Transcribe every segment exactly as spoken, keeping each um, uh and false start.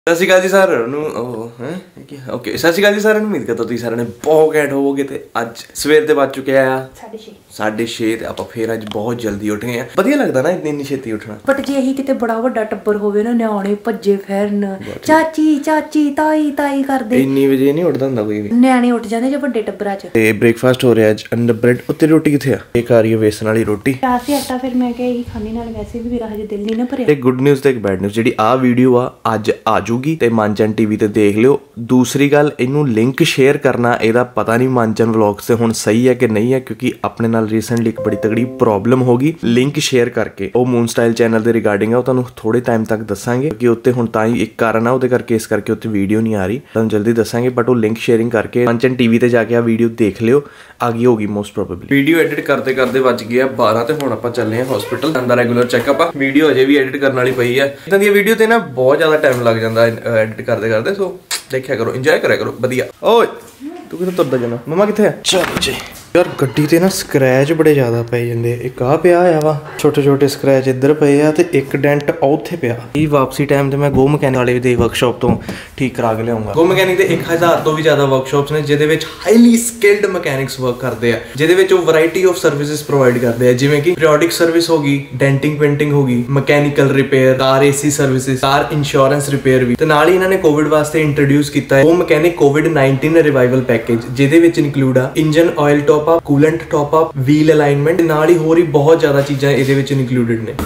ਸਤਿ ਸ਼੍ਰੀ ਅਕਾਲ ਜੀ ਸਾਰਿਆਂ ਨੂੰ। ਉਹ ਹੈ ਓਕੇ, ਸਤਿ ਸ਼੍ਰੀ ਅਕਾਲ ਜੀ ਸਾਰਿਆਂ ਨੂੰ। ਉਮੀਦ ਕਰਦਾ ਤੁਸੀਂ ਸਾਰਿਆਂ ਨੇ ਬਹੁਤ ਘੈਂਟ ਹੋਵੋਗੇ। ਤੇ ਅੱਜ ਸਵੇਰ ਦੇ ਵੱਜ ਚੁੱਕਿਆ ਆ ਸਾਢੇ ਛੇ ਸਾਢੇ ਛੇ ਤੇ ਆਪਾਂ ਫੇਰ ਅੱਜ ਬਹੁਤ ਜਲਦੀ ਉੱਠ ਗਏ ਆ। ਵਧੀਆ ਲੱਗਦਾ ਨਾ ਇੰਨੀ ਇੰਨੀ ਛੇਤੀ ਉੱਠਣਾ। ਬਟ ਜੇ ਇਹੀ ਕਿਤੇ ਬੜਾ ਵੱਡਾ ਟੱਬਰ ਹੋਵੇ ਨਾ, ਨਿਆਣੇ ਭੱਜੇ ਫਿਰਨ, ਚਾਚੀ ਚਾਚੀ ਤਾਈ ਤਾਈ ਕਰਦੇ, ਇੰਨੀ ਵਜੇ ਨਹੀਂ ਉੱਠਦਾ ਹੁੰਦਾ ਕੋਈ ਵੀ। ਨਿਆਣੇ ਉੱਠ ਜਾਂਦੇ ਜੇ ਵੱਡੇ ਟੱਬਰਾਂ 'ਚ। ਤੇ ਬ੍ਰੇਕਫਾਸਟ ਹੋ ਰਿਹਾ ਅੱਜ ਅੰਡਰ ਬ੍ਰੈਡ। ਉੱਤੇ ਰੋਟੀ ਕਿੱਥੇ ਆ? ਇਹ ਖਾ ਰਹੀ ਹੈ ਵੇਸਣ ਵਾਲੀ ਰੋਟੀ। ਰਾਤੀ ਆਟਾ ਫਿਰ ਮੈਂ ਕਿਹਾ ਇਹੀ ਖਾਣੀ, ਨਾਲ ਵੈਸੇ ਵੀ ਮੇਰਾ ਹਜੇ ਦਿਲ ਨਹੀਂ ਨਾ ਭਰਿਆ। ਇੱਕ ਗੁੱਡ ਨਿਊਜ਼ ਤੇ ਇੱਕ ਬੈਡ ਨਿਊਜ਼। ਜਿਹੜੀ ਆ ਵੀਡੀਓ ਆ ਅੱਜ ਆ ਜੂਗੀ ਤੇ ਮਨਚਨ ਟੀਵੀ ਤੇ ਦੇਖ ਲਿਓ। ਦੂਸਰੀ ਗੱਲ, ਇਹਨੂੰ ਲਿੰਕ ਸ਼ੇਅਰ ਕਰਨਾ ਇਹਦਾ ਪਤਾ ਨਹੀਂ ਮਨਚਨ ਵਲੌਗਸ ਤੇ ਹੁਣ ਸਹੀ ਹੈ ਕਿ ਨਹੀਂ ਹੈ, ਕਿਉਂਕਿ ਆਪਣੇ ਨਾਲ ਰੀਸੈਂਟਲੀ ਇੱਕ ਬੜੀ ਤਗੜੀ ਪ੍ਰੋਬਲਮ ਹੋ ਗਈ। ਲਿੰਕ ਸ਼ੇਅਰ ਕਰਕੇ ਉਹ ਮੂਨ ਸਟਾਈਲ ਚੈਨਲ ਦੇ ਰਿਗਾਰਡਿੰਗ ਆ, ਉਹ ਤੁਹਾਨੂੰ ਥੋੜੇ ਟਾਈਮ ਤੱਕ ਦੱਸਾਂਗੇ ਕਿ ਉੱਤੇ ਹੁਣ ਤਾਂ ਹੀ ਇੱਕ ਕਾਰਨ ਆ ਉਹਦੇ ਕਰਕੇ, ਇਸ ਕਰਕੇ ਉੱਤੇ ਵੀਡੀਓ ਨਹੀਂ ਆ ਰਹੀ। ਤੁਹਾਨੂੰ ਜਲਦੀ ਦੱਸਾਂਗੇ, ਬਟ ਉਹ ਲਿੰਕ ਸ਼ੇਅਰਿੰਗ ਕਰਕੇ ਮਨਚਨ ਟੀਵੀ ਤੇ ਜਾ ਕੇ ਆ ਵੀਡੀਓ ਦੇਖ ਲਿਓ। ਆ ਗਈ ਹੋਗੀ ਮੋਸਟ ਪ੍ਰੋਬੇਬਲੀ। ਵੀਡੀਓ ਐਡਿਟ ਕਰਦੇ ਕਰਦੇ ਵੱਜ ਗਿਆ ਬਾਰਾਂ ਤੇ ਹੁਣ ਆਪਾਂ ਚੱਲੇ ਆ ਹਸਪੀਟਲ। ਅੰਦਰ ਰੈਗੂਲਰ ਚੈੱਕਅਪ ਆ। ਵੀਡੀਓ ਅਜੇ ਵੀ ਐਡਿਟ ਕਰਨ ਵਾਲੀ ਪਈ ਆ। ਇਦਾਂ ਦੀ ਵੀਡੀਓ ਤੇ ਨਾ ਬਹੁਤ ਜ਼ਿਆਦਾ ਟਾਈਮ ਲੱਗ ਜਾਂਦਾ ਐਡਿਟ ਕਰਦੇ ਕਰਦੇ। ਸੋ ਦੇਖਿਆ ਕਰੋ, ਇੰਜੋਏ ਕਰਿਆ ਕਰੋ। ਵਧੀਆ। ਓਏ ਤੂੰ ਕਿੱਥੇ ਤੁਰਦਾ ਜਾਣਾ? ਮਮਾ ਕਿੱਥੇ ਆ? ਚਲੋ ਜੀ ਯਾਰ, ਗੱਡੀ ਤੇ ਨਾ ਸਕ੍ਰੈਚ ਬੜੇ ਜ਼ਿਆਦਾ ਪੈ ਜਾਂਦੇ। ਇੱਕ ਆ ਪਿਆ ਆ ਵਾ, ਛੋਟੇ ਛੋਟੇ ਸਕ੍ਰੈਚ ਇੱਧਰ ਪਏ ਆ ਤੇ ਇੱਕ ਡੈਂਟ ਉੱਥੇ ਪਿਆ। ਇਹ ਵਾਪਸੀ ਟਾਈਮ ਤੇ ਮੈਂ ਗੋ ਮਕੈਨਿਕ ਵਾਲੇ ਦੇ ਵਰਕਸ਼ਾਪ ਤੋਂ ਠੀਕ ਕਰਾ ਕੇ ਲਿਆਉਂਗਾ। ਗੋ ਮਕੈਨਿਕ ਦੇ ਇੱਕ ਹਜ਼ਾਰ ਤੋਂ ਵੀ ਜ਼ਿਆਦਾ ਵਰਕਸ਼ਾਪਸ ਨੇ ਜਿਹਦੇ ਵਿੱਚ ਹਾਈਲੀ ਸਕਿਲਡ ਮਕੈਨਿਕਸ ਵਰਕ ਕਰਦੇ ਆ, ਜਿਹਦੇ ਵਿੱਚ ਉਹ ਵੈਰਾਈਟੀ ਆਫ ਸਰਵਿਸਿਜ਼ ਪ੍ਰੋਵਾਈਡ ਕਰਦੇ ਆ, ਜਿਵੇਂ ਕਿ ਪੀਰੀਓਡਿਕ ਸਰਵਿਸ ਹੋ ਗਈ, ਡੈਂਟਿੰਗ ਪੇਂਟਿੰਗ ਹੋ ਗਈ, mechanical repair, car AC services, car insurance repair ਵੀ। ਤੇ ਨਾਲ ਹੀ ਇਹਨਾਂ ਨੇ ਕੋਵਿਡ ਵਾਸਤੇ ਇੰਟਰੋਡਿਊਸ ਕੀਤਾ ਹੈ Go Mechanic COVID nineteen revival package, ਜਿਹਦੇ ਵਿੱਚ ਇਨਕਲੂਡ ਆ engine oil top up, coolant top up, wheel alignment, ਨਾਲ ਹੀ ਹੋਰ ਹੀ ਬਹੁਤ ਜ਼ਿਆਦਾ ਚੀਜ਼ਾਂ ਇਹਦੇ ਵਿੱਚ ਇਨਕਲੂਡਡ ਨੇ।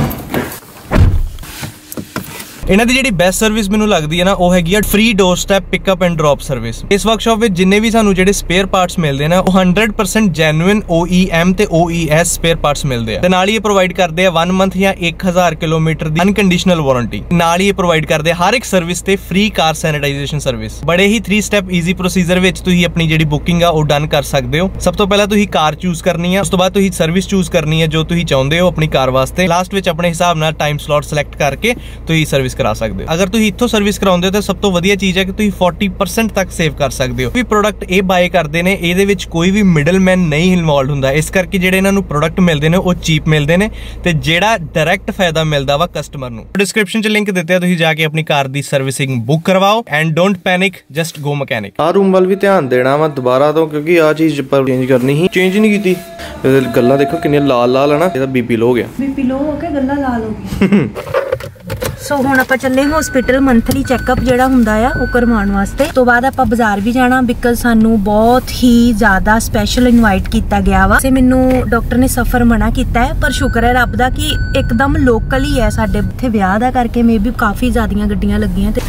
ਇਹਨਾਂ ਦੀ ਜਿਹੜੀ ਬੈਸਟ ਸਰਵਿਸ ਮੈਨੂੰ ਲੱਗਦੀ ਹੈ ਨਾ, ਉਹ ਹੈਗੀ ਆ free door step pickup and drop service. ਇਸ ਵਰਕਸ਼ਾਪ ਵਿੱਚ ਜਿੰਨੇ ਵੀ ਸਾਨੂੰ ਜਿਹੜੇ ਸਪੇਅਰ ਪਾਰਟਸ ਮਿਲਦੇ ਨੇ, ਉਹ hundred percent genuine O E M ਤੇ O E S spare parts ਮਿਲਦੇ ਆ। ਤੇ ਨਾਲ ਹੀ ਇਹ ਪ੍ਰੋਵਾਈਡ ਕਰਦੇ ਆ ਵਨ ਮੰਥ ਜਾਂ ਇੱਕ ਹਜ਼ਾਰ ਕਿਲੋਮੀਟਰ ਦੀ ਅਨਕੰਡੀਸ਼ਨਲ ਵਾਰੰਟੀ। ਨਾਲ ਹੀ ਇਹ ਪ੍ਰੋਵਾਈਡ ਕਰਦੇ ਆ ਹਰ ਇੱਕ ਸਰਵਿਸ ਤੇ ਫ੍ਰੀ ਕਾਰ ਸੈਨੀਟਾਈਜੇਸ਼ਨ ਸਰਵਿਸ। ਬੜੇ ਹੀ ਥ੍ਰੀ ਸਟੈਪ ਈਜ਼ੀ ਪ੍ਰੋਸੀਜਰ ਵਿੱਚ ਤੁਸੀਂ ਆਪਣੀ ਜਿਹੜੀ ਬੁਕਿੰਗ ਆ ਉਹ ਡਨ ਕਰ ਸਕਦੇ ਹੋ। ਸਭ ਤੋਂ ਪਹਿਲਾਂ ਤੁਸੀਂ ਕਾਰ ਚੂਜ਼ ਕਰਨੀ ਆ, ਉਸ ਤੋਂ ਬਾਅਦ ਤੁਸੀਂ ਸਰਵਿਸ ਚੂਜ਼ ਕਰਨੀ ਹੈ ਜੋ ਤੁਸੀਂ ਚਾਹੁੰਦੇ ਹੋ ਆਪਣੀ ਕਾਰ ਵਾਸਤੇ। ਲਾਸਟ ਵਿੱਚ ਆਪਣੇ ਹਿਸਾਬ ਨਾਲ ਟਾਈਮ ਸਲੌਟ ਸਿਲੈਕਟ ਕਰਕੇ ਤੁਸੀਂ ਸਰਵਿਸ ਕਰਾ ਸਕਦੇ ਹੋ। ਅਗਰ ਤੁਸੀਂ ਇੱਥੋਂ ਸਰਵਿਸ ਕਰਾਉਂਦੇ ਹੋ ਤਾਂ ਸਭ ਤੋਂ ਵਧੀਆ ਚੀਜ਼ ਹੈ ਕਿ ਤੁਸੀਂ ਚਾਲੀ ਪਰਸੈਂਟ ਤੱਕ ਸੇਵ ਕਰ ਸਕਦੇ ਹੋ। ਵੀ ਪ੍ਰੋਡਕਟ ਇਹ ਬਾਏ ਕਰਦੇ ਨੇ, ਇਹਦੇ ਵਿੱਚ ਕੋਈ ਵੀ ਮਿਡਲਮੈਨ ਨਹੀਂ ਇਨਵੋਲਵਡ ਹੁੰਦਾ, ਇਸ ਕਰਕੇ ਜਿਹੜੇ ਇਹਨਾਂ ਨੂੰ ਪ੍ਰੋਡਕਟ ਮਿਲਦੇ ਨੇ ਉਹ ਚੀਪ ਮਿਲਦੇ ਨੇ ਤੇ ਜਿਹੜਾ ਡਾਇਰੈਕਟ ਫਾਇਦਾ ਮਿਲਦਾ ਵਾ ਕਸਟਮਰ ਨੂੰ। ਡਿਸਕ੍ਰਿਪਸ਼ਨ 'ਚ ਲਿੰਕ ਦਿੱਤੇ ਆ, ਤੁਸੀਂ ਜਾ ਕੇ ਆਪਣੀ ਕਾਰ ਦੀ ਸਰਵਿਸਿੰਗ ਬੁੱਕ ਕਰਵਾਓ। And don't panic, just Go Mechanic. ਆ ਰੂਮ ਵੱਲ ਵੀ ਧਿਆਨ ਦੇਣਾ ਵਾ ਦੁਬਾਰਾ ਤੋਂ, ਕਿਉਂਕਿ ਆ ਚੀਜ਼ ਪਰ ਚੇਂਜ ਕਰਨੀ ਸੀ, ਚੇਂਜ ਨਹੀਂ ਕੀਤੀ। ਇਹਦੇ ਗੱਲਾਂ ਦੇਖੋ ਕਿੰਨੀਆਂ ਲਾਲ ਲਾਲ ਹੈ ਨਾ, ਇਹਦਾ ਬੀਪੀ ਲੋ ਹੋ ਗਿਆ। ਬੀਪੀ ਲੋ ਹੋ ਕੇ ਗੱਲਾਂ ਲਾਲ ਹੋ ਗਈਆਂ। ਸੋ ਹੁਣ ਆਪਾਂ ਚੱਲੇ ਹਸਪੀਟਲ ਮੰਥਲੀ ਚੈੱਕਅਪ ਜਿਹੜਾ ਹੁੰਦਾ ਆ ਉਹ ਕਰਵਾਉਣ ਵਾਸਤੇ। ਤੋਂ ਬਾਅਦ ਆਪਾਂ ਬਾਜ਼ਾਰ ਵੀ ਜਾਣਾ, ਬਿਕਾਜ਼ ਸਾਨੂੰ ਬਹੁਤ ਹੀ ਜ਼ਿਆਦਾ ਸਪੈਸ਼ਲ ਇਨਵਾਈਟ ਕੀਤਾ ਗਿਆ ਵਾ। ਤੇ ਮੈਨੂੰ ਡਾਕਟਰ ਨੇ ਸਫਰ ਮਨਾ ਕੀਤਾ ਹੈ, ਪਰ ਸ਼ੁਕਰ ਹੈ ਰੱਬ ਦਾ ਕਿ ਇੱਕਦਮ ਲੋਕਲ ਹੀ ਹੈ ਸਾਡੇ ਇੱਥੇ। ਵਿਆਹ ਦਾ ਕਰਕੇ ਮੇ ਵੀ ਕਾਫੀ ਜ਼ਿਆਦੀਆਂ ਗੱਡੀਆਂ ਲੱਗੀਆਂ। ਤੇ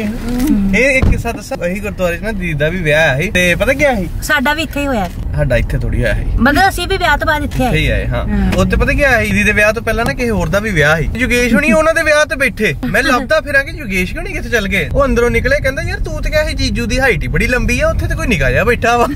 ਇਹ ਇੱਕ ਕਿੱਸਾ ਦੱਸਾਂ, ਇਹੀ ਗੁਰਦੁਆਰੇ 'ਚ ਨਾ ਦੀਦੀ ਦਾ ਵੀ ਵਿਆਹ ਸੀ ਤੇ ਪਤਾ ਕੀ ਸੀ, ਸਾਡਾ ਵੀ ਇੱਥੇ ਹੀ ਹੋਇਆ ਸੀ। ਸਾਡਾ ਇੱਥੇ ਥੋੜੀ ਹੋਇਆ ਸੀ, ਮਤਲਬ ਅਸੀਂ ਵੀ ਵਿਆਹ ਤੋਂ ਬਾਅਦ ਇੱਥੇ ਆਏ ਆਏ। ਹਾਂ, ਉੱਥੇ ਪਤਾ ਕੀ ਆਇਆ, ਦੀਦੀ ਦੇ ਵਿਆਹ ਤੋਂ ਪਹਿਲਾਂ ਨਾ ਕਿਸੇ ਹੋਰ ਦਾ ਵੀ ਵਿਆਹ ਸੀ। ਯੋਗੇਸ਼ ਹੁਣੀ ਉਹਨਾਂ ਦੇ ਵਿਆਹ ਤੇ ਬੈਠੇ। ਮੈਂ ਲੱਭਦਾ ਫਿਰਾਂ ਕਿ ਯੋਗੇਸ਼ ਹੁਣੀ ਕਿੱਥੇ ਚੱਲ ਗਏ। ਉਹ ਅੰਦਰੋਂ ਨਿਕਲੇ, ਕਹਿੰਦਾ ਯਾਰ ਤੂੰ ਤੇ ਕਿਹਾ ਸੀ ਜੀਜੂ ਦੀ ਹਾਈਟ ਹੀ ਬੜੀ ਲੰਬੀ ਆ, ਉੱਥੇ ਤੇ ਕੋਈ ਨਿੱਕਾ ਜਿਹਾ ਬੈਠਾ ਵਾ।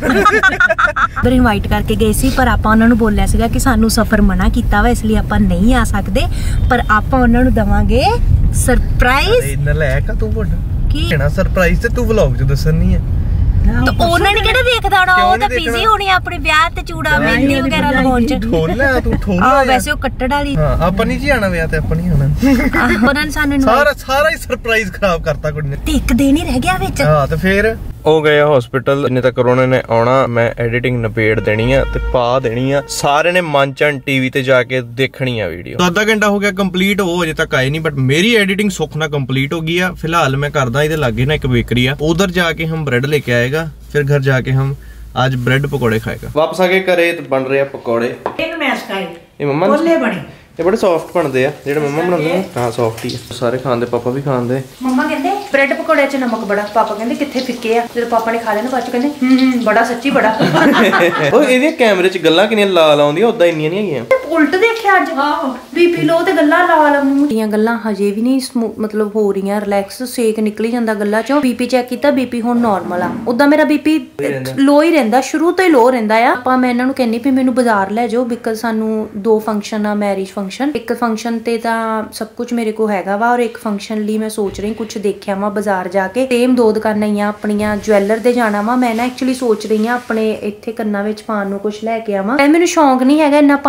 ਉਧਰ ਇਨਵਾਈਟ ਕਰਕੇ ਗਏ ਸੀ, ਪਰ ਆਪਾਂ ਉਹਨਾਂ ਨੂੰ ਬੋਲਿਆ ਸੀਗਾ ਕਿ ਸਾਨੂੰ ਸਫ਼ਰ ਮਨਾ ਕੀਤਾ ਵਾ, ਇਸ ਲਈ ਆਪਾਂ ਨਹੀਂ ਆ ਸਕਦੇ, ਪਰ ਆਪਾਂ ਉਹਨਾਂ ਨੂੰ ਦਵਾਂਗੇ ਸਰਪ੍ਰਾਈਜ਼। ਇਹਨਾਂ ਲੈ ਕਾ ਤੂੰ ਵੱਡਾ ਕੀ ਕਹਿਣਾ ਸਰਪ੍ਰਾਈਜ਼ ਤੇ ਤੂੰ ਵਲੌਗ 'ਚ ਦੱਸਣੀ ਹੈ। ਤਾਂ ਉਹਨਾਂ ਨੇ ਕਿਹੜਾ ਦੇਖਦਾ ਹੋਣਾ, ਉਹ ਤਾਂ ਬਿਜ਼ੀ ਹੋਣੀ ਆਪਣੇ ਵਿਆਹ ਤੇ ਚੂੜਾ ਮਹਿੰਦੀ ਵਗੈਰਾ ਲਗਾਉਣ 'ਚ। ਠੋਲਿਆ ਤੂੰ ਠੋਲਿਆ। ਵੈਸੇ ਉਹ ਕੱਟੜ ਵਾਲੀ। ਹਾਂ, ਆਪਾਂ ਨਹੀਂ ਜੀ ਆਣਾ ਵਿਆਹ ਤੇ, ਆਪਾਂ ਨਹੀਂ ਆਣਾ। ਉਹਨਾਂ ਨੇ ਸਾਨੂੰ ਸਾਰਾ ਸਾਰਾ ਹੀ ਸਰਪ੍ਰਾਈਜ਼ ਖਰਾਬ ਕਰਤਾ ਕੁੜੀ ਨੇ। ਤੇ ਇੱਕ ਦਿਨ ਹੀ ਰਹਿ ਗਿਆ ਵਿੱਚ। ਹਾਂ, ਤੇ ਫੇਰ ਉਹ ਗਏ ਹਸਪੀਟਲ। ਜਿੰਨੇ ਤੱਕ ਉਹਨਾਂ ਨੇ ਆਉਣਾ, ਮੈਂ ਐਡੀਟਿੰਗ ਨਿਬੇੜ ਦੇਣੀ ਆ ਤੇ ਪਾ ਦੇਣੀ ਆ। ਸਾਰੇ ਨੇ ਮਨਚਨ ਟੀਵੀ ਤੇ ਜਾ ਕੇ ਦੇਖਣੀ ਆ ਵੀਡੀਓ। ਅੱਧਾ ਘੰਟਾ ਹੋ ਗਿਆ ਕੰਪਲੀਟ, ਉਹ ਅਜੇ ਤੱਕ ਆਏ ਨਹੀਂ, ਬਟ ਮੇਰੀ ਐਡੀਟਿੰਗ ਸੁੱਖ ਨਾਲ ਕੰਪਲੀਟ ਹੋ ਗਈ ਆ। ਫਿਲਹਾਲ ਮੈਂ ਕਰਦਾ ਇਹਦੇ ਲਾਗੇ ਨਾ ਇੱਕ बेकरी ਆ, उधर जाके हम ब्रेड लेके आएगा, फिर घर जाके हम आज ब्रेड पकौड़े खाएगा। वापस आके घरे बन रहे पकौड़े। इन मैं खाए ये मम्मा बोले बने, ਇਹ ਬੜੇ ਸੌਫਟ ਬਣਦੇ ਆ ਜਿਹੜੇ ਮੰਮਾ ਬਣਾਉਂਦੇ ਨੇ। ਹਾਂ, ਸੌਫਟ ਹੀ ਆ। ਸਾਰੇ ਖਾਂਦੇ, ਪਾਪਾ ਵੀ ਖਾਂਦੇ। ਮੰਮਾ ਕਹਿੰਦੇ ਬ੍ਰੈਡ ਪਕੌੜਿਆਂ 'ਚ ਨਮਕ ਬੜਾ, ਪਾਪਾ ਕਹਿੰਦੇ ਕਿੱਥੇ ਫਿੱਕੇ ਆ। ਜਦੋਂ ਪਾਪਾ ਨੇ ਖਾ ਲਿਆ ਨਾ ਬਾਅਦ 'ਚ ਕਹਿੰਦੇ ਹੂੰ ਹੂੰ ਬੜਾ, ਸੱਚੀ ਬੜਾ। ਉਹ ਇਹਦੀਆਂ ਕੈਮਰੇ 'ਚ ਗੱਲਾਂ ਕਿੰਨੀਆਂ ਲਾਲ ਆਉਂਦੀਆਂ, ਉਦਾਂ ਇੰਨੀਆਂ ਨਹੀਂ ਹੈਗੀਆਂ। ਉਲਟ ਦੇਖਿਆ ਅੱਜ। ਆਹੋ, ਬੀਪੀ ਲੋ ਤੇ ਗੱਲਾਂ ਲਾਲ। ਮੂੰਹ ਗੱਲਾਂ ਹਜੇ ਵੀ ਨਹੀਂ ਮਤਲਬ ਹੋ ਰਹੀਆਂ, ਰਿਲੈਕਸ, ਸੇਕ ਨਿਕਲੀ ਜਾਂਦਾ ਗੱਲਾਂ 'ਚੋਂ। ਬੀਪੀ ਚੈੱਕ ਕੀਤਾ, ਬੀਪੀ ਹੁਣ ਨਾਰਮਲ ਆ। ਉਦਾਂ ਮੇਰਾ ਬੀਪੀ ਲੋ ਹੀ ਰਹਿੰਦਾ, ਸ਼ੁਰੂ ਤੋਂ ਹੀ ਲੋ ਰਹਿੰਦਾ ਆ। ਆਪਾਂ ਮੈਂ ਇਹਨਾਂ ਨੂੰ ਕਹਿੰਦੀ ਵੀ ਮੈਨੂੰ ਬਾਜ਼ਾਰ ਲੈ ਜਾਓ, ਬਿਕਾਜ਼ ਸਾਨੂੰ ਦੋ ਫੰਕਸ਼ਨ ਆ, ਮੈਰਿਜ ਫੰਕਸ਼ਨ। ਇੱਕ ਫੰਕਸ਼ਨ ਤੇ ਤਾਂ ਸਭ ਕੁਝ ਮੇਰੇ ਕੋਲ ਹੈਗਾ ਵਾ, ਔਰ ਇੱਕ ਫੰਕਸ਼ਨ ਲਈ ਮੈਂ ਸੋਚ ਰਹੀ ਕੁਝ ਦੇਖਿਆ ਵਾ ਬਾਜ਼ਾਰ ਜਾ ਕੇ। ਸੇਮ ਦੋ ਦੁਕਾਨਾਂ ਹੀ ਆ ਆਪਣੀਆਂ, ਜਵੈਲਰ ਦੇ ਜਾਣਾ ਵਾ। ਮੈਂ ਨਾ ਐਕਚੁਅਲੀ ਸੋਚ ਰਹੀ ਹਾਂ ਆਪਣੇ ਇੱਥੇ ਕੰਨਾਂ ਵਿੱਚ ਪਾਉਣ ਨੂੰ ਕੁਝ ਲੈ ਕੇ ਆਵਾਂ। ਮੈਨੂੰ ਸ਼ੌਂਕ ਨਹੀਂ ਹੈਗਾ ਇੰਨਾ ਪਾਉਣ ਦਾ, ਬਟ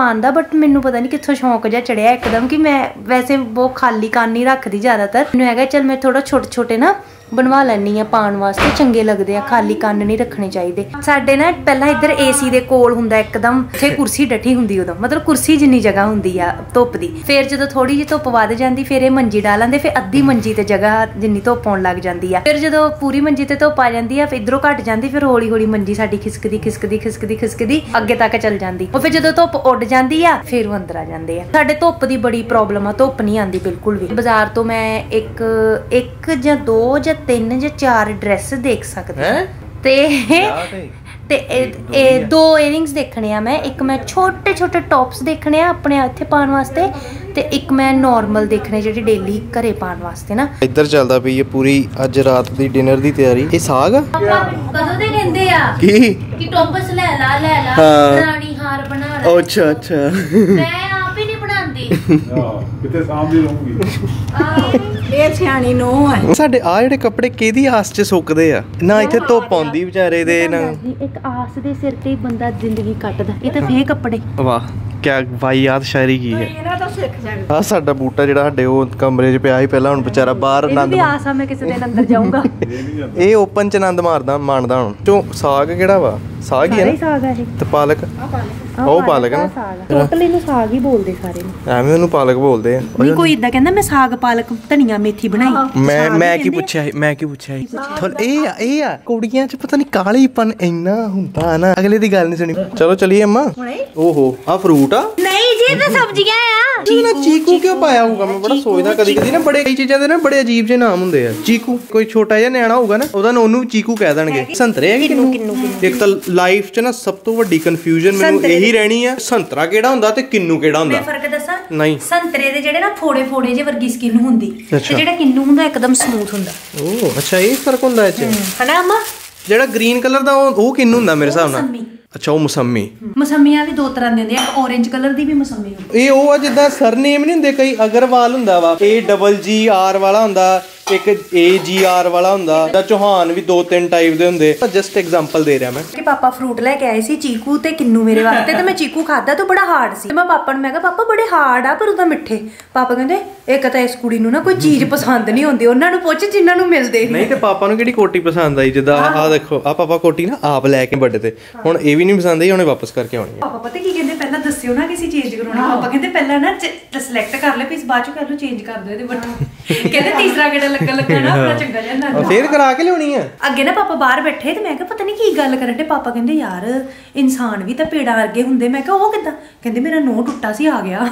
बट मैनू पता नहीं कित्थों शौक जा चढ़िया एकदम कि मैं वैसे वो खाली कान नहीं रखती ज़्यादातर। मैनू हैगा चल मैं थोड़ा छोटे छोटे ना बनवा लैनी पाण वास्ते, चंगे लगते हैं, खाली कंन नहीं रखने चाहिए। साडे ना पहला इधर एसी दे कोल हुंदा एकदम, उत्थे कुर्सी डठी हुंदी उदों, मतलब कुर्सी जिन्नी जगह हुंदी आ धुप्प दी। फिर जो थोड़ी जी धुप्प वध जांदी फिर ये मंजी डाल लैंदे, फिर अद्धी मंजी ते जगह जिन्नी धुप्प आउण लग जांदी आ। फिर जो पूरी मंजी ते धुप्प आ जांदी आ फिर इधरों घट जांदी, फिर हौली हौली मंजी साडी खिसकदी खिसकदी खिसकदी खिसकदी अगे तक चल जांदी। और फिर जो धुप्प उड़ जांदी आ फिर वो अंदर आ जांदे आ। साडे धुप्प दी बड़ी प्रॉब्लम आ, धुप्प नहीं आंदी बिल्कुल भी। बाजार तो मैं एक एक जां दो जां तीन जां चार ड्रेस देख सकते ते ते ए दो इयरिंग्स देखने आ मैं, एक मैं छोटे छोटे टॉप्स देखने आ अपने इत्थे पाण वास्ते ते एक मैं नॉर्मल देखने जेह्ड़ी डेली घरे पाण वास्ते ना। इधर चलदा पई है पूरी अज रात दी डिनर दी तैयारी। ए साग पापा कदों दे कहंदे आ की कि टॉप्स ले ला ले ला रानी हार बना ला। अच्छा अच्छा मैं आप ही नहीं बनांदी किते सामने रहूंगी। ਇਹ ਸਿਆਣੀ ਨੋ ਹੈ। ਸਾਡੇ ਆ ਜਿਹੜੇ ਕੱਪੜੇ ਕਿਹਦੀ ਆਸ 'ਚ ਸੁੱਕਦੇ ਆ ਨਾ, ਇੱਥੇ ਧੁੱਪ ਆਉਂਦੀ ਵਿਚਾਰੇ ਦੇ ਨਾ। ਇੱਕ ਆਸ ਦੇ ਸਿਰ ਤੇ ਹੀ ਬੰਦਾ ਜ਼ਿੰਦਗੀ ਕੱਟਦਾ, ਇਹ ਤਾਂ ਫੇਕ ਕੱਪੜੇ। ਵਾਹ ਕਿਆ ਵਾਹਿਯਾਤ ਸ਼ਾਇਰੀ ਕੀ ਹੈ। ਆ ਸਾਡਾ ਬੂਟਾ ਜਿਹੜਾ ਸਾਡੇ ਉਹ ਕਮਰੇ 'ਚ ਪਿਆ ਸੀ ਪਹਿਲਾਂ, ਹੁਣ ਵਿਚਾਰਾ ਬਾਹਰ ਆਨੰਦ ਵੀ ਆਸ ਆ ਮੈਂ ਕਿਸੇ ਦਿਨ ਅੰਦਰ ਜਾਊਂਗਾ। ਇਹ ਓਪਨ 'ਚ ਆਨੰਦ ਮਾਰਦਾ ਮਾਣਦਾ ਹੁਣ। ਚੋ ਸਾਗ ਕਿਹੜਾ ਵਾ? ਸਾਗ ਹੀ ਹੈ ਨਾ। ਸਾਗ ਹੈ ਇਹ ਤੇ ਪਾਲਕ ਉਹ ਪਾਲਕ ਹੈ ਨਾ, ਟੋਟਲ ਇਹਨੂੰ ਸਾਗ ਹੀ ਬੋਲਦੇ ਸਾਰੇ ਨੂੰ, ਐਵੇਂ ਉਹਨੂੰ ਪਾਲਕ ਬੋਲਦੇ ਆ। ਨਹੀਂ ਕੋਈ ਇਦਾਂ ਕਹਿੰਦਾ ਮੈਂ ਸਾਗ ਪਾਲਕ ਧਨੀਆ ਮੇਥੀ ਬਣਾਈ। ਮੈਂ ਮੈਂ ਕੀ ਪੁੱਛਿਆ ਮੈਂ ਕੀ ਪੁੱਛਿਆ ਇਹ ਆ ਇਹ ਆ ਕੁੜੀਆਂ 'ਚ ਪਤਾ ਨਹੀਂ ਕਾਲੀਪਨ ਇੰਨਾ ਹੁੰਦਾ ਨਾ, ਅਗਲੇ ਦੀ ਗੱਲ ਨਹੀਂ ਸੁਣੀ। ਚਲੋ ਚਲੀਏ ਅੰਮਾ। ਓਹੋ ਆ ਫਰੂਟ ਆ? ਨਹੀਂ ਜੀ ਇਹ ਤਾਂ ਸਬਜ਼ੀਆਂ ਆ। ਨਾ ਚੀਕੂ ਕਿਉਂ ਪਾਇਆ ਹੋਊਗਾ? ਮੈਂ ਬੜਾ ਸੋਚਦਾ ਕਦੀ ਕਦੀ ਨਾ, ਬੜੇ ਕਈ ਚੀਜ਼ਾਂ ਦੇ ਨਾ ਬੜੇ ਅਜੀਬ ਜਿਹੇ ਨਾਮ ਹੁੰਦੇ ਆ। ਚੀਕੂ ਕੋਈ ਛੋਟਾ ਜਿਹਾ ਨਿਆਣਾ ਹੋਊਗਾ ਨਾ ਉਹਦਾ ਉਹਨੂੰ ਚੀਕੂ ਕਹਿ ਦੇਣਗੇ। ਸੰਤਰੇ ਹੈਗੇ ਕਿੰਨੂ ਕਿੰਨੂ। ਇੱਕ ਤਾਂ ਲਾਈਫ 'ਚ ਨਾ ਸਭ ਤੋਂ ਵੱਡੀ ਕਨਫਿਊਜ਼ਨ ਮੈਨੂੰ ਇਹੀ ਰਹਿਣੀ ਆ, ਸੰਤਰਾ ਕਿਹੜਾ ਹੁੰਦਾ ਤੇ ਕਿੰਨੂ ਕਿਹੜਾ ਹੁੰਦਾ। ਮੈਂ ਫਰਕ ਦੱਸਾਂ? ਨਹੀਂ, ਸੰਤਰੇ ਦੇ ਜਿਹੜੇ ਨਾ ਫੋੜੇ ਫੋੜੇ ਜਿਹੇ ਵਰਗੀ ਸਕਿਨ ਹੁੰਦੀ ਤੇ ਜਿਹੜਾ ਕਿੰਨੂ ਹੁੰਦਾ ਇੱਕਦਮ ਸਮੂਥ ਹੁੰਦਾ। ਓਹ ਅੱਛਾ ਇਹ ਫਰਕ ਹੁੰਦਾ ਇਹ 'ਚ ਹਨਾ ਅੰਮਾ? ਜਿਹੜਾ ਗ੍ਰੀਨ ਕਲਰ ਦਾ ਉਹ ਉਹ ਕਿੰਨੂ ਹੁੰਦਾ ਮੇਰੇ ਹਿਸਾਬ ਨਾਲ। ਅੱਛਾ ਉਹ ਮੌਸਮੀ। ਮੌਸਮੀਆਂ ਵੀ ਦੋ ਤਰ੍ਹਾਂ ਦੇ ਹੁੰਦੇ ਆ, ਇੱਕ orange ਕਲਰ ਦੀ ਵੀ ਮੌਸਮੀ ਹੁੰਦੀ। ਇਹ ਉਹ ਆ ਜਿੱਦਾਂ ਸਰਨੇਮ ਨਹੀਂ ਹੁੰਦੇ ਕਈ, ਅਗਰਵਾਲ ਹੁੰਦਾ ਵਾ, ਏ ਡਬਲ ਜੀ ਆਰ ਵਾਲਾ ਹੁੰਦਾ, ਇੱਕ ਏ ਜੀ ਆਰ ਵਾਲਾ ਹੁੰਦਾ, ਤਾਂ ਚੌਹਾਨ ਵੀ ਦੋ ਤਿੰਨ ਟਾਈਪ ਦੇ ਹੁੰਦੇ। ਜਸਟ ਐਗਜ਼ਾਮਪਲ ਦੇ ਰਿਹਾ ਮੈਂ ਕਿ ਪਾਪਾ ਫਰੂਟ ਲੈ ਕੇ ਆਏ ਸੀ ਚੀਕੂ ਤੇ ਕਿੰਨੂ ਮੇਰੇ ਵਾਸਤੇ, ਤੇ ਮੈਂ ਚੀਕੂ ਖਾਦਾ ਤਾਂ ਬੜਾ ਹਾਰਡ ਸੀ। ਮੈਂ ਪਾਪਾ ਨੂੰ ਮੈਂ ਕਿਹਾ ਪਾਪਾ ਬੜੇ ਹਾਰਡ ਆ ਪਰ ਉਹਦਾ ਮਿੱਠੇ। ਪਾਪਾ ਕਹਿੰਦੇ ਇੱਕ ਤਾਂ ਇਸ ਕੁੜੀ ਨੂੰ ਨਾ ਕੋਈ ਚੀਜ਼ ਪਸੰਦ ਨਹੀਂ ਹੁੰਦੀ, ਉਹਨਾਂ ਨੂੰ ਪੁੱਛ ਜਿਨ੍ਹਾਂ ਨੂੰ ਮਿਲਦੇ ਨਹੀਂ। ਤੇ ਪਾਪਾ ਨੂੰ ਕਿਹੜੀ ਕੋਟੀ ਪਸੰਦ ਆਈ? ਜਿੱਦਾਂ ਆਹ ਦੇਖੋ ਆ ਪਾਪਾ ਕੋਟੀ ਨਾ ਆਪ ਲੈ ਕੇ ਵੱਡੇ ਤੇ, ਹੁਣ ਇਹ ਵੀ ਨਹੀਂ ਪਸੰਦ ਆਈ, ਉਹਨੇ ਵਾਪਸ ਕਰਕੇ ਆਉਣੀ। ਪਾਪਾ ਪਤਾ ਕੀ ਕਹਿੰਦੇ ਪਹਿਲਾਂ ਦੱਸਿਓ ਨਾ ਕਿਸੇ ਚੇਂਜ ਕਰਾਉਣਾ। ਪਾਪਾ ਕਹਿੰਦੇ ਪਹਿਲਾਂ ਨਾ ਸਿਲੈਕਟ ਕਰ ਲੈ ਪੀਸ, ਬਾਅਦ ਚ ਕਰ ਲਓ ਚੇਂਜ ਕਰ ਦਿਓ ਇਹਦੇ ਬਟਨ। ਕਹਿੰਦੇ ਤੀਸਰਾ ਕਿਹੜਾ ਲੱਗਾ ਲੱਗਾ ਨਾ ਆਪਣਾ ਚੰਗਾ ਜਿਹਾ ਨਾ ਫੇਰ ਕਰਾ ਕੇ ਲਿਆਉਣੀ ਆ। ਅੱਗੇ ਨਾ ਪਾਪਾ ਬਾਹਰ ਬੈਠੇ ਤੇ ਮੈਂ ਕਿਹਾ ਪਤਾ ਨਹੀਂ ਕੀ ਗੱਲ ਕਰਨ ਡੇ। ਪਾਪਾ ਕਹਿੰਦੇ ਯਾਰ ਇਨਸਾਨ ਵੀ ਤਾਂ ਪੇੜਾਂ ਵਰਗੇ ਹੁੰਦੇ। ਮੈਂ ਕਿਹਾ ਉਹ ਕਿੱਦਾਂ? ਕਹਿੰਦੇ ਮੇਰਾ ਨੋਹ ਟੁੱਟਾ ਸੀ ਆ ਗਿਆ।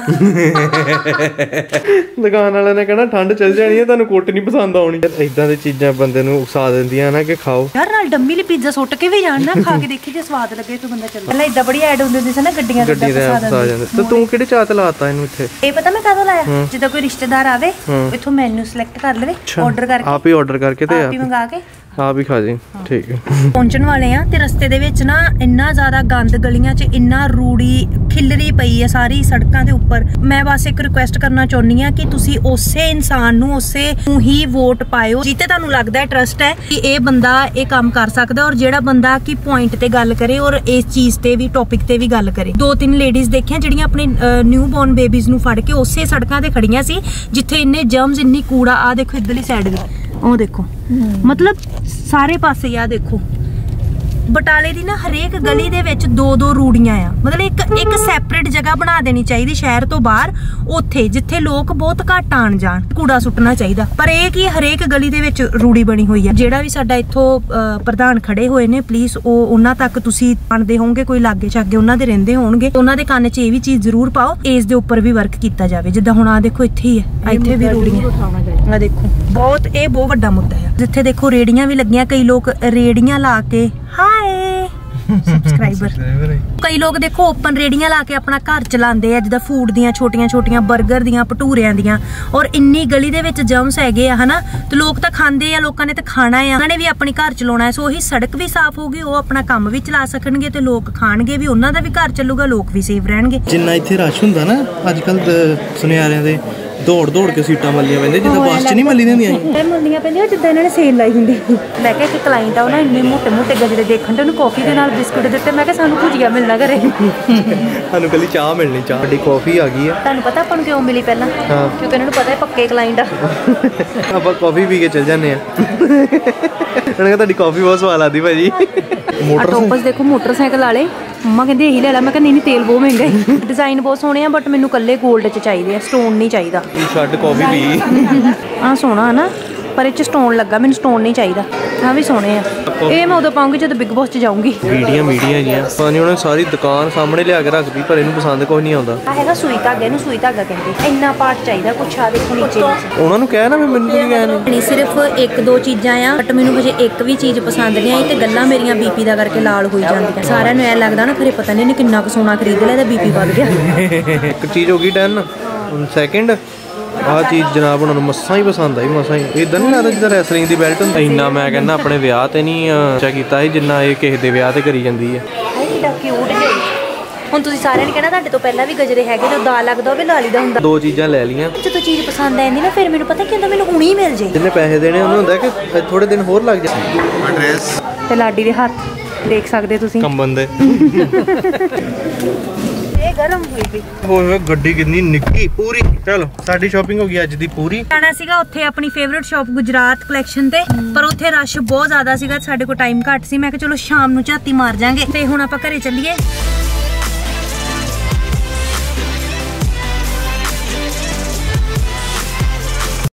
ਦੁਕਾਨ ਵਾਲਿਆਂ ਨੇ ਕਹਿਣਾ ਠੰਡ ਚੱਲ ਜਾਣੀ ਹੈ, ਤੁਹਾਨੂੰ ਕੋਟ ਨਹੀਂ ਪਸੰਦ ਆਉਣੀ। ਇਦਾਂ ਦੀ ਚੀਜ਼ਾਂ ਬੰਦੇ ਨੂੰ ਉਕਸਾ ਦਿੰਦੀਆਂ ਨਾ ਕਿ ਖਾਓ ਯਾਰ। ਨਾਲ ਡੰਮੀ ਲਈ ਪੀਜ਼ਾ ਸੁੱਟ ਕੇ ਵੀ ਜਾਣ ਨਾ, ਖਾ ਕੇ ਦੇਖੀ ਜੇ ਸਵਾਦ ਲੱਗੇ ਤਾਂ ਬੰਦਾ ਚੱਲਦਾ। ਪਹਿਲਾਂ ਇਦਾਂ ਬੜੀ ਐਡ ਹੁੰਦੀ ਹੁੰਦੀ ਸੀ ਨਾ ਗੱਡੀਆਂ ਗੱਡੀ ਦੇ ਪਸਾ ਜਾਂਦੇ। ਤੇ ਤੂੰ ਕਿਹੜੇ ਚਾਹ ਤੇ ਲਾਤਾ ਇਹਨੂੰ ਇੱਥੇ? ਇਹ ਪਤਾ ਮੈਂ ਕਦੋਂ ਲਾਇਆ? ਜਿੱਦਾਂ ਕੋਈ ਰਿਸ਼ਤੇਦਾਰ ਆਵੇ ਇੱਥੋਂ ਮੈਨੂ ਸਿਲੈਕਟ ਕਰ ਲਵੇ, ਆਰਡਰ ਕਰਕੇ ਆਪ ਹੀ ਆਰਡਰ ਕਰਕੇ ਤੇ ਆਪ ਹੀ ਮੰਗਾ ਕੇ ਆਪ ਹੀ ਖਾ ਜੀ। ਠੀਕ ਹੈ। ਪਹੁੰਚਣ ਵਾਲੇ ਆ ਤੇ ਰਸਤੇ ਦੇ ਵਿੱਚ ਨਾ ਇੰਨਾ ਜ਼ਿਆਦਾ ਗੰਦ, ਗਲੀਆਂ 'ਚ ਇੰਨਾ ਰੂੜੀ ਖਿਲਰੀ ਪਈ ਹੈ ਸਾਰੀ ਸੜਕਾਂ ਦੇ ਉੱਪਰ। ਮੈਂ ਬਸ ਇੱਕ ਰਿਕੁਐਸਟ ਕਰਨਾ ਚਾਹੁੰਦੀ ਆ ਕਿ ਤੁਸੀਂ ਉਸੇ ਇਨਸਾਨ ਨੂੰ ਉਸੇ ਨੂੰ ਹੀ ਵੋਟ ਪਾਇਓ ਜਿੱਤੇ ਤੁਹਾਨੂੰ ਲੱਗਦਾ ਹੈ ਟਰਸਟ ਹੈ ਕਿ ਇਹ ਬੰਦਾ ਇਹ ਕੰਮ ਕਰ ਸਕਦਾ, ਔਰ ਜਿਹੜਾ ਬੰਦਾ ਕਿ ਪੁਆਇੰਟ ਤੇ ਗੱਲ ਕਰੇ ਔਰ ਇਸ ਚੀਜ਼ ਤੇ ਵੀ ਟੌਪਿਕ ਤੇ ਵੀ ਗੱਲ ਕਰੇ। ਦੋ ਤਿੰਨ ਲੇਡੀਜ਼ ਦੇਖੀਆਂ ਜਿਹੜੀਆਂ ਆਪਣੇ ਨਿਊ ਬੋਰਨ ਬੇਬੀਜ਼ ਨੂੰ ਫੜ ਕੇ ਉਸੇ ਸੜਕਾਂ ਤੇ ਖੜੀਆਂ ਸੀ ਜਿੱਥੇ ਇੰਨੇ ਜਰਮਸ, ਇੰਨੀ ਕੂੜਾ। ਆ ਦੇਖੋ ਇੱਧਰਲੀ ਸਾਈਡ ਵੀ ਉਹ ਦੇਖੋ, ਮਤਲਬ ਸਾਰੇ ਪਾਸੇ ਆ ਦੇਖੋ। ਬਟਾਲੇ ਦੀ ਨਾ ਹਰੇਕ ਗਲੀ ਦੇ ਵਿੱਚ ਦੋ ਦੋ ਰੂੜੀਆਂ ਆ, ਮਤਲਬ ਇੱਕ ਇੱਕ ਸੈਪਰੇਟ ਜਗ੍ਹਾ ਬਣਾ ਦੇਣੀ ਚਾਹੀਦੀ ਸ਼ਹਿਰ ਤੋਂ ਬਾਹਰ, ਉੱਥੇ ਜਿੱਥੇ ਲੋਕ ਬਹੁਤ ਘੱਟ ਆਣ ਜਾਣ ਕੂੜਾ ਸੁੱਟਣਾ ਚਾਹੀਦਾ। ਪਰ ਇਹ ਕਿ ਹਰੇਕ ਗਲੀ ਦੇ ਵਿੱਚ ਰੂੜੀ ਬਣੀ ਹੋਈ ਆ। ਜਿਹੜਾ ਵੀ ਸਾਡਾ ਇੱਥੋਂ ਪ੍ਰਧਾਨ ਖੜੇ ਹੋਏ ਨੇ ਪਲੀਜ਼ ਉਹ ਉਹਨਾਂ ਤੱਕ ਤੁਸੀਂ ਆਣਦੇ ਹੋਵੋਗੇ, ਕੋਈ ਲਾਗੇ ਛਾਗੇ ਉਹਨਾਂ ਦੇ ਰਹਿੰਦੇ ਹੋਣਗੇ, ਉਹਨਾਂ ਦੇ ਕੰਨ 'ਚ ਇਹ ਵੀ ਚੀਜ਼ ਜ਼ਰੂਰ ਪਾਓ, ਇਸ ਦੇ ਉੱਪਰ ਵੀ ਵਰਕ ਕੀਤਾ ਜਾਵੇ। ਜਿੱਦਾਂ ਹੁਣ ਆ ਦੇਖੋ ਇੱਥੇ ਹੀ ਹੈ, ਇੱਥੇ ਵੀ ਰੂੜੀਆਂ ਆ ਦੇਖੋ। ਬਹੁਤ ਇਹ ਬਹੁਤ ਵੱਡਾ ਮੁੱਦਾ ਹੈ। ਜਿੱਥੇ ਦੇਖੋ ਰੇੜੀਆਂ ਵੀ ਲੱਗੀਆਂ, ਕਈ ਲੋਕ ਰੇੜੀਆਂ ਲਾ ਕੇ ਹਾਏ ਸਬਸਕ੍ਰਾਈਬਰ ਕਈ ਲੋਕ ਦੇਖੋ ਓਪਨ ਰੇੜੀਆਂ ਲਾ ਕੇ ਆਪਣਾ ਘਰ ਚਲਾਉਂਦੇ ਆ, ਜਿੱਦਾਂ ਫੂਡ ਦੀਆਂ ਛੋਟੀਆਂ ਛੋਟੀਆਂ 버ਗਰ ਦੀਆਂ, ਭਟੂਰਿਆਂ ਦੀਆਂ। ਔਰ ਇੰਨੀ ਗਲੀ ਦੇ ਵਿੱਚ ਜਰਮਸ ਹੈਗੇ ਆ ਹਨਾ, ਤੇ ਲੋਕ ਤਾਂ ਖਾਂਦੇ ਆ, ਲੋਕਾਂ ਨੇ ਤਾਂ ਖਾਣਾ ਆ, ਉਹਨਾਂ ਨੇ ਵੀ ਆਪਣੀ ਘਰ ਚਲਾਉਣਾ ਹੈ। ਸੋ ਉਹੀ ਸੜਕ ਵੀ ਸਾਫ਼ ਹੋਊਗੀ, ਉਹ ਆਪਣਾ ਕੰਮ ਵੀ ਚਲਾ ਸਕਣਗੇ ਤੇ ਲੋਕ ਖਾਣਗੇ ਵੀ, ਉਹਨਾਂ ਦਾ ਵੀ ਘਰ ਚੱਲੂਗਾ, ਲੋਕ ਵੀ ਸੇਫ ਰਹਿਣਗੇ। ਜਿੰਨਾ ਇੱਥੇ ਰਸ਼ ਹੁੰਦਾ ਨਾ ਅੱਜ ਕੱਲ ਸੁਨਿਆਰਿਆਂ ਦੇ ਦੌੜ ਦੌੜ ਕੇ ਸੀਟਾਂ ਮੱਲੀਆਂ ਪੈਂਦੀਆਂ ਜਿੱਦਾਂ ਬੱਸ 'ਚ ਨਹੀਂ ਮੱਲੀ ਦੀਆਂ ਇਹ ਮੱਲੀਆਂ ਪੈਂਦੀਆਂ ਜਿੱਦਾਂ ਇਹਨਾਂ ਨੇ ਸੇਲ ਲਾਈ ਹੁੰਦੀ। ਮੈਂ ਕਿਹਾ ਇੱਕ ਕਲਾਇੰਟ ਆ ਉਹ ਨਾ ਇੰਨੇ ਮੋਟੇ ਮੋਟੇ ਗਜਰੇ ਦੇਖਣ ਤੇ ਉਹਨੂੰ ਕਾਫੀ ਦੇ ਨਾਲ ਬਿਸਕੁਟ ਦਿੱਤੇ। ਮੈਂ ਕਿਹਾ ਸਾਨੂੰ ਭੁਜੀਆ ਮਿਲਣਾ ਘਰੇ, ਸਾਨੂੰ ਕੱਲੀ ਚਾਹ ਮਿਲਣੀ। ਚਾਹ ਸਾਡੀ ਕਾਫੀ ਆ ਗਈ ਆ। ਤੁਹਾਨੂੰ ਪਤਾ ਆਪਾਂ ਨੂੰ ਕਿਉਂ ਮਿਲੀ ਪਹਿਲਾਂ? ਕਿਉਂਕਿ ਇਹਨਾਂ ਨੂੰ ਪਤਾ ਹੈ ਪੱਕੇ ਕਲਾਇੰਟ ਆ। ਆਪਾਂ ਕਾਫੀ ਪੀ ਕੇ ਚੱਲ ਜਾਂਦੇ ਆ। ਉਹਨਾਂ ਕਹਿੰਦਾ ਤੁਹਾਡੀ ਕਾਫੀ ਬਹੁਤ ਸਵਾਦ ਆਦੀ ਭਾਜੀ। ਟੋਪਸ ਦੇਖੋ ਮੋਟਰਸਾਈਕਲ ਵਾਲੇ, ਮੰਮਾ ਕਹਿੰਦੇ ਇਹੀ ਲੈ ਲਾ। ਮੈਂ ਕਹਿੰਦੀ ਨਹੀਂ ਤੇਲ ਬਹੁਤ ਮਹਿੰਗਾ ਹੈ। ਡਿਜ਼ਾਈਨ ਬਹੁਤ ਸੋਹਣੇ ਆ ਬਟ ਮੈਨੂੰ ਕੱਲੇ 골ਡ 'ਚ ਚਾਹੀਦੇ ਆ, ਸਟੋਨ ਨਹੀਂ ਚਾਹੀਦਾ। ਛੱਡ ਕਾਫੀ ਪੀ। ਆਹ ਸੋਹਣਾ ਹੈ ਨਾ ਪਰ ਇਹ 'ਚ ਸਟੋਨ ਲੱਗਾ, ਮੈਨੂੰ ਸਟੋਨ ਨਹੀਂ ਚਾਹੀਦਾ। ਆਹ ਵੀ ਸੋਹਣੇ ਆ। ਇਹ ਮੈਂ ਉਦੋਂ ਪਾਉਂਗੀ ਜਦੋਂ ਬਿਗ ਬੌਸ 'ਚ ਜਾਊਂਗੀ। ਵੀਡੀਆਂ ਵੀਡੀਆਂ ਜੀਆਂ ਪਾਣੀ ਉਹਨਾਂ ਨੇ ਸਾਰੀ ਦੁਕਾਨ ਸਾਹਮਣੇ ਲਿਆ ਕੇ ਰੱਖਦੀ ਪਰ ਇਹਨੂੰ ਪਸੰਦ ਕੋਈ ਨਹੀਂ ਆਉਂਦਾ। ਆ ਹੈਗਾ ਸੂਈ ਧਾਗਾ, ਇਹਨੂੰ ਸੂਈ ਧਾਗਾ ਕਹਿੰਦੇ। ਇੰਨਾ ਪਾਰਟ ਚਾਹੀਦਾ ਕੁਛ ਆ ਦੇਖੋ ਨੀਚੇ ਨੀਚੇ। ਉਹਨਾਂ ਨੂੰ ਕਹਿ ਨਾ ਵੀ ਮੈਨੂੰ ਕੀ ਕਹਿ ਨਹੀਂ ਸਿਰਫ ਇੱਕ ਦੋ ਚੀਜ਼ਾਂ ਆ ਬਟ ਮੈਨੂੰ ਹਜੇ ਇੱਕ ਵੀ ਚੀਜ਼ ਪਸੰਦ ਨਹੀਂ ਆਈ ਤੇ ਗੱਲਾਂ ਮੇਰੀਆਂ ਬੀਪੀ ਦਾ ਕਰਕੇ ਲਾਲ ਹੋਈ ਜਾਂਦੀਆਂ। ਸਾਰਿਆਂ ਨੂੰ ਐ ਲੱਗਦਾ ਨਾ ਖਰੇ ਪਤਾ ਨਹੀਂ ਇਹਨੇ ਕਿੰਨਾ ਕੁ ਸੋਨਾ ਖਰੀਦ ਲਿਆ ਇਹਦਾ ਬੀਪੀ ਵੱਧ ਗਿਆ। ਇੱਕ ਚੀਜ਼ ਹੋ ਗਈ ਡਨ। ਹੁਣ ਸੈਕਿੰਡ ਆਹ ਚੀਜ਼ ਜਨਾਬ ਉਹਨਾਂ ਨੂੰ ਮਸਾਂ ਹੀ ਪਸੰਦ ਆਈ, ਮਸਾਂ ਹੀ। ਇਦਾਂ ਨਹੀਂ ਲੱਗਦਾ ਜਿੱਦਾਂ ਰੈਸਲਿੰਗ ਦੀ ਬੈਲਟ ਹੁੰਦੀ। ਇੰਨਾ ਮੈਂ ਕਹਿੰਦਾ ਆਪਣੇ ਵਿਆਹ ਤੇ ਨਹੀਂ ਚਾ ਕੀਤਾ ਸੀ ਜਿੰਨਾ ਇਹ ਕਿਸੇ ਦੇ ਵਿਆਹ ਤੇ ਕਰੀ ਜਾਂਦੀ ਹੈ। ਕਿੰਨਾ ਕਿਊਟ ਹੈ। ਹੁਣ ਤੁਸੀਂ ਸਾਰਿਆਂ ਨੇ ਕਹਿਣਾ ਤੁਹਾਡੇ ਤੋਂ ਪਹਿਲਾਂ ਵੀ ਗਜਰੇ ਹੈਗੇ ਜੋ ਦਾ ਲੱਗਦਾ ਉਹ ਵੀ ਲਾਲੀ ਦਾ ਹੁੰਦਾ। ਦੋ ਚੀਜ਼ਾਂ ਲੈ ਲਈਆਂ। ਜਦੋਂ ਚੀਜ਼ ਪਸੰਦ ਆਉਂਦੀ ਨਾ ਫਿਰ ਮੈਨੂੰ ਪਤਾ ਕੀ ਹੁੰਦਾ, ਮੈਨੂੰ ਹੁਣੀ ਮਿਲ ਜੇ। ਜਿੰਨੇ ਪੈਸੇ ਦੇਣੇ ਉਹਨੂੰ ਹੁੰਦਾ ਕਿ ਥੋੜੇ ਦਿਨ ਹੋਰ ਲੱਗ ਜਾਣ। ਐਡਰੈਸ ਤੇ ਲਾਡੀ ਦੇ ਹੱਥ ਦੇਖ ਸਕਦੇ ਤੁਸੀਂ ਕੰਬਨ ਦੇ। ਇਹ ਗਰਮ ਹੋਈ ਵੀ ਹੋਏ ਗੱਡੀ ਕਿੰਨੀ ਨਿੱਕੀ ਪੂਰੀ। ਚਲੋ ਸਾਡੀ ਸ਼ਾਪਿੰਗ ਹੋ ਗਈ ਅੱਜ ਦੀ ਪੂਰੀ। ਜਾਣਾ ਸੀਗਾ ਉੱਥੇ ਆਪਣੀ ਫੇਵਰਿਟ ਸ਼ਾਪ ਗੁਜਰਾਤ ਕਲੈਕਸ਼ਨ ਤੇ ਪਰ ਉੱਥੇ ਰਸ਼ ਬਹੁਤ ਜ਼ਿਆਦਾ ਸੀਗਾ, ਸਾਡੇ ਕੋਲ ਟਾਈਮ ਘੱਟ ਸੀ। ਮੈਂ ਕਿਹਾ ਚਲੋ ਸ਼ਾਮ ਨੂੰ ਝਾਤੀ ਮਾਰ ਜਾਾਂਗੇ ਤੇ ਹੁਣ ਆਪਾਂ ਘਰੇ ਚੱਲੀਏ।